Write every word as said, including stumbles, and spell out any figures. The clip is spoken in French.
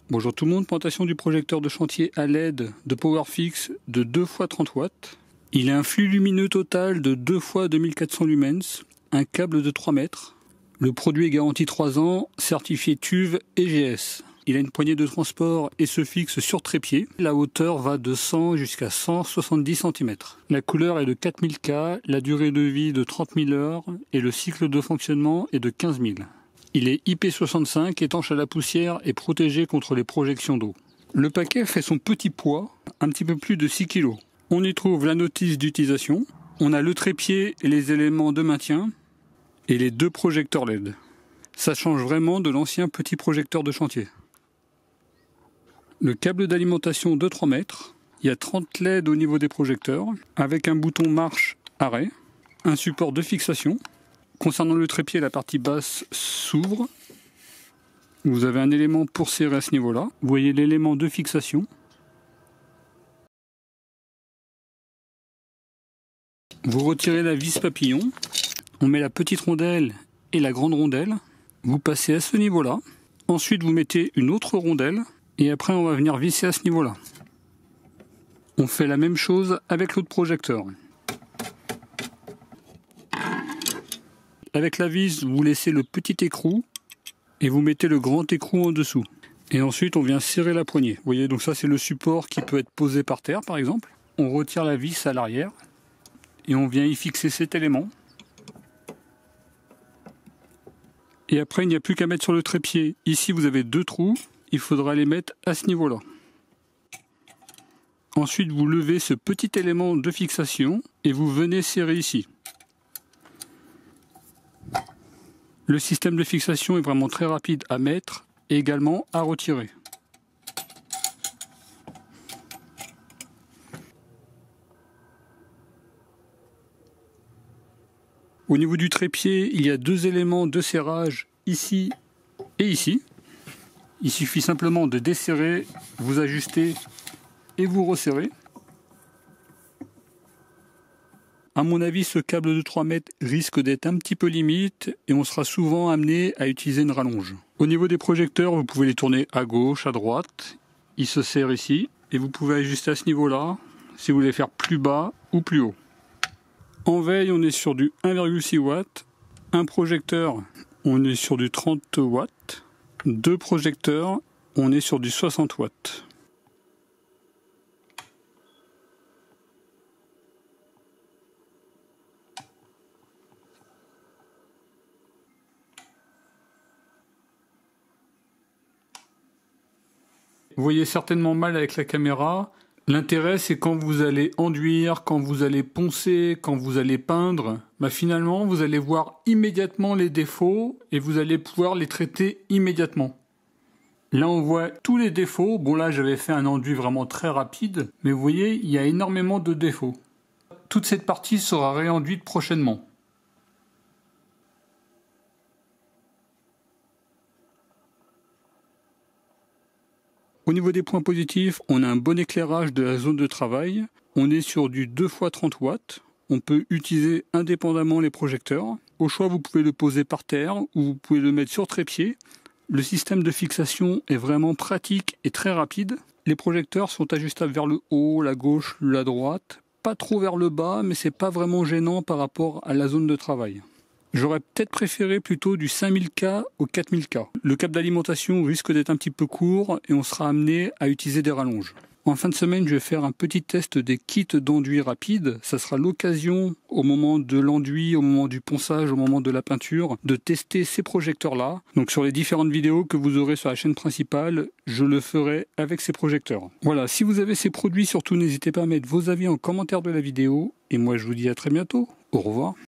Bonjour tout le monde, présentation du projecteur de chantier à L E D de PowerFix de deux fois trente watts. Il a un flux lumineux total de deux fois deux mille quatre cents lumens, un câble de trois mètres. Le produit est garanti trois ans, certifié T U V et G S. Il a une poignée de transport et se fixe sur trépied. La hauteur va de cent jusqu'à cent soixante-dix centimètres. La couleur est de quatre mille K, la durée de vie de trente mille heures et le cycle de fonctionnement est de quinze mille. Il est I P soixante-cinq, étanche à la poussière et protégé contre les projections d'eau. Le paquet fait son petit poids, un petit peu plus de six kilos. On y trouve la notice d'utilisation, on a le trépied et les éléments de maintien, et les deux projecteurs L E D. Ça change vraiment de l'ancien petit projecteur de chantier. Le câble d'alimentation de trois mètres, il y a trente L E D au niveau des projecteurs, avec un bouton marche-arrêt, un support de fixation. Concernant le trépied, la partie basse s'ouvre. Vous avez un élément pour serrer à ce niveau-là. Vous voyez l'élément de fixation. Vous retirez la vis papillon. On met la petite rondelle et la grande rondelle. Vous passez à ce niveau-là. Ensuite, vous mettez une autre rondelle. Et après, on va venir visser à ce niveau-là. On fait la même chose avec l'autre projecteur. Avec la vis, vous laissez le petit écrou et vous mettez le grand écrou en dessous. Et ensuite, on vient serrer la poignée. Vous voyez, donc ça, c'est le support qui peut être posé par terre, par exemple. On retire la vis à l'arrière et on vient y fixer cet élément. Et après, il n'y a plus qu'à mettre sur le trépied. Ici, vous avez deux trous. Il faudra les mettre à ce niveau-là. Ensuite, vous levez ce petit élément de fixation et vous venez serrer ici. Le système de fixation est vraiment très rapide à mettre et également à retirer. Au niveau du trépied, il y a deux éléments de serrage ici et ici. Il suffit simplement de desserrer, vous ajustez et vous resserrez. À mon avis, ce câble de trois mètres risque d'être un petit peu limite et on sera souvent amené à utiliser une rallonge. Au niveau des projecteurs, vous pouvez les tourner à gauche, à droite. Ils se serrent ici et vous pouvez ajuster à ce niveau-là si vous voulez faire plus bas ou plus haut. En veille, on est sur du un virgule six watts. Un projecteur, on est sur du trente watts. Deux projecteurs, on est sur du soixante watts. Vous voyez certainement mal avec la caméra. L'intérêt, c'est quand vous allez enduire, quand vous allez poncer, quand vous allez peindre, bah finalement, vous allez voir immédiatement les défauts et vous allez pouvoir les traiter immédiatement. Là, on voit tous les défauts. Bon, là, j'avais fait un enduit vraiment très rapide, mais vous voyez, il y a énormément de défauts. Toute cette partie sera réenduite prochainement. Au niveau des points positifs, on a un bon éclairage de la zone de travail. On est sur du deux fois trente watts. On peut utiliser indépendamment les projecteurs. Au choix, vous pouvez le poser par terre ou vous pouvez le mettre sur trépied. Le système de fixation est vraiment pratique et très rapide. Les projecteurs sont ajustables vers le haut, la gauche, la droite. Pas trop vers le bas, mais c'est pas vraiment gênant par rapport à la zone de travail. J'aurais peut-être préféré plutôt du cinq mille K au quatre mille K. Le câble d'alimentation risque d'être un petit peu court et on sera amené à utiliser des rallonges. En fin de semaine, je vais faire un petit test des kits d'enduit rapide. Ça sera l'occasion, au moment de l'enduit, au moment du ponçage, au moment de la peinture, de tester ces projecteurs-là. Donc sur les différentes vidéos que vous aurez sur la chaîne principale, je le ferai avec ces projecteurs. Voilà, si vous avez ces produits, surtout n'hésitez pas à mettre vos avis en commentaire de la vidéo. Et moi, je vous dis à très bientôt. Au revoir.